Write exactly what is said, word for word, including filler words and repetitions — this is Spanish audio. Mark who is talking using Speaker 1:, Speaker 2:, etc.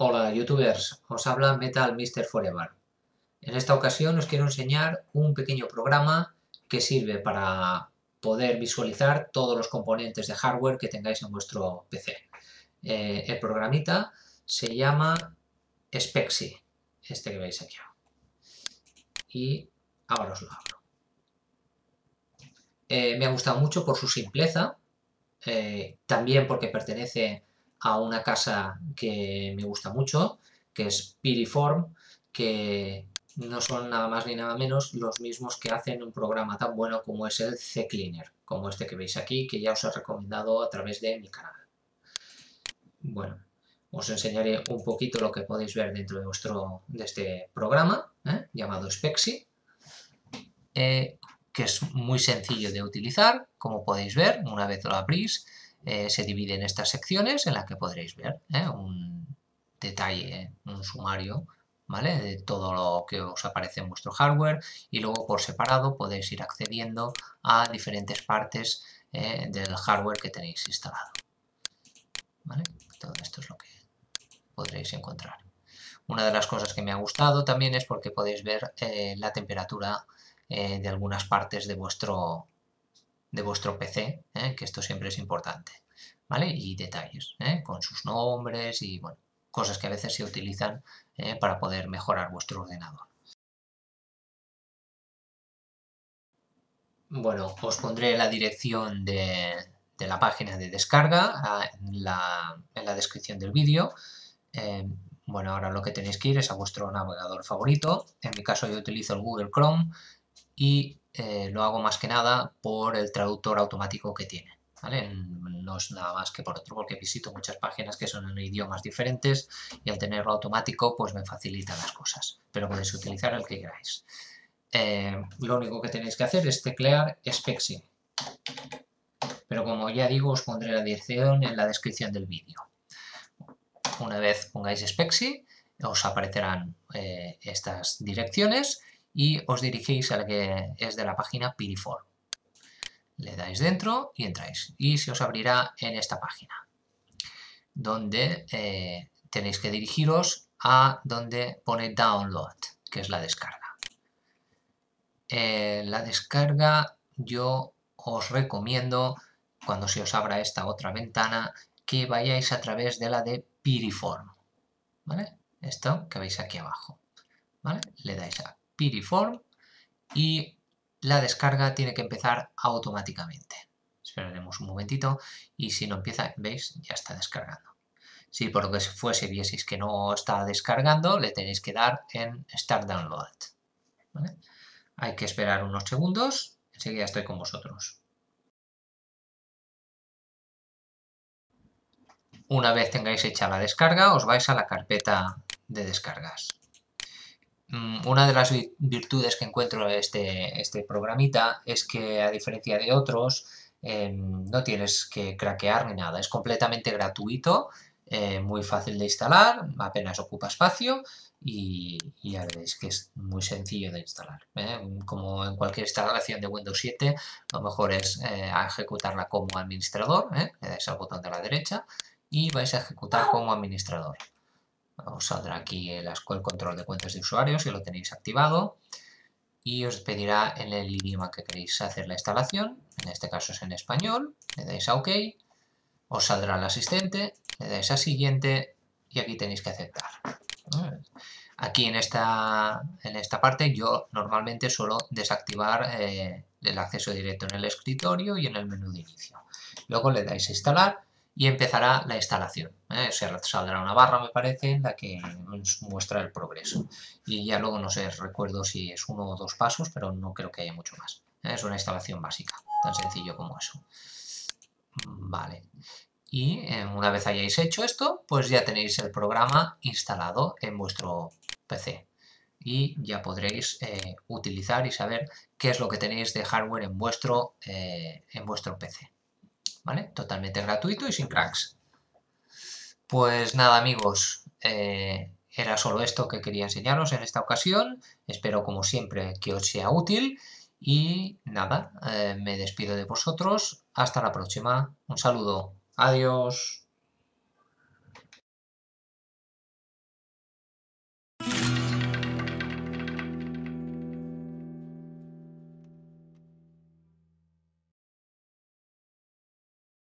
Speaker 1: Hola youtubers, os habla Metal Mister Forever. En esta ocasión os quiero enseñar un pequeño programa que sirve para poder visualizar todos los componentes de hardware que tengáis en vuestro P C. Eh, el programita se llama Spexy, este que veis aquí. Y ahora os lo abro. Eh, me ha gustado mucho por su simpleza, eh, también porque pertenece a una casa que me gusta mucho, que es Piriform, que no son nada más ni nada menos los mismos que hacen un programa tan bueno como es el CCleaner, como este que veis aquí, que ya os he recomendado a través de mi canal. Bueno, os enseñaré un poquito lo que podéis ver dentro de, vuestro, de este programa, ¿eh? llamado Spexy. Eh, que es muy sencillo de utilizar, como podéis ver, una vez lo abrís, eh, se divide en estas secciones en las que podréis ver eh, un detalle, un sumario, ¿vale? De todo lo que os aparece en vuestro hardware y luego por separado podéis ir accediendo a diferentes partes eh, del hardware que tenéis instalado, ¿vale? Todo esto es lo que podréis encontrar. Una de las cosas que me ha gustado también es porque podéis ver eh, la temperatura eh, de algunas partes de vuestro, de vuestro P C, eh, que esto siempre es importante, ¿vale? Y detalles, eh, con sus nombres y, bueno, cosas que a veces se utilizan eh, para poder mejorar vuestro ordenador. Bueno, os pondré la dirección de, de la página de descarga en la, en la descripción del vídeo. Eh, bueno, ahora lo que tenéis que ir es a vuestro navegador favorito. En mi caso yo utilizo el Google Chrome y eh, lo hago más que nada por el traductor automático que tiene, ¿vale? No es nada más que por otro, porque visito muchas páginas que son en idiomas diferentes y al tenerlo automático pues me facilita las cosas, pero podéis utilizar el que queráis. Eh, lo único que tenéis que hacer es teclear Spexy, pero como ya digo os pondré la dirección en la descripción del vídeo. Una vez pongáis Spexy os aparecerán eh, estas direcciones y os dirigís a la que es de la página Piriform. Le dais dentro y entráis. Y se os abrirá en esta página, donde eh, tenéis que dirigiros a donde pone Download, que es la descarga. Eh, la descarga yo os recomiendo, cuando se os abra esta otra ventana, que vayáis a través de la de Piriform, ¿vale? Esto que veis aquí abajo, ¿vale? Le dais a Piriform y la descarga tiene que empezar automáticamente. Esperaremos un momentito y si no empieza, veis, ya está descargando. Si por lo que fuese vieseis que no está descargando, le tenéis que dar en Start Download, ¿vale? Hay que esperar unos segundos, enseguida estoy con vosotros. Una vez tengáis hecha la descarga, os vais a la carpeta de descargas. Una de las virtudes que encuentro en este, este programita es que, a diferencia de otros, eh, no tienes que craquear ni nada. Es completamente gratuito, eh, muy fácil de instalar, apenas ocupa espacio y, y ya veréis que es muy sencillo de instalar, ¿eh? Como en cualquier instalación de Windows siete, lo mejor es eh, ejecutarla como administrador, ¿eh? Le dais al botón de la derecha y vais a ejecutar como administrador. Os saldrá aquí el, el control de cuentas de usuarios si lo tenéis activado y os pedirá en el idioma que queréis hacer la instalación, en este caso es en español, le dais a OK, os saldrá el asistente, le dais a siguiente y aquí tenéis que aceptar. Aquí en esta, en esta parte yo normalmente suelo desactivar eh, el acceso directo en el escritorio y en el menú de inicio. Luego le dais a instalar y empezará la instalación. ¿eh? O sea, saldrá una barra, me parece, en la que nos muestra el progreso. Y ya luego no sé, recuerdo si es uno o dos pasos, pero no creo que haya mucho más. ¿eh? Es una instalación básica, tan sencillo como eso. Vale. Y eh, una vez hayáis hecho esto, pues ya tenéis el programa instalado en vuestro P C. Y ya podréis eh, utilizar y saber qué es lo que tenéis de hardware en vuestro, eh, en vuestro P C. ¿Vale? Totalmente gratuito y sin cracks. Pues nada, amigos, eh, era solo esto que quería enseñaros en esta ocasión. Espero, como siempre, que os sea útil. Y nada, eh, me despido de vosotros. Hasta la próxima. Un saludo. Adiós.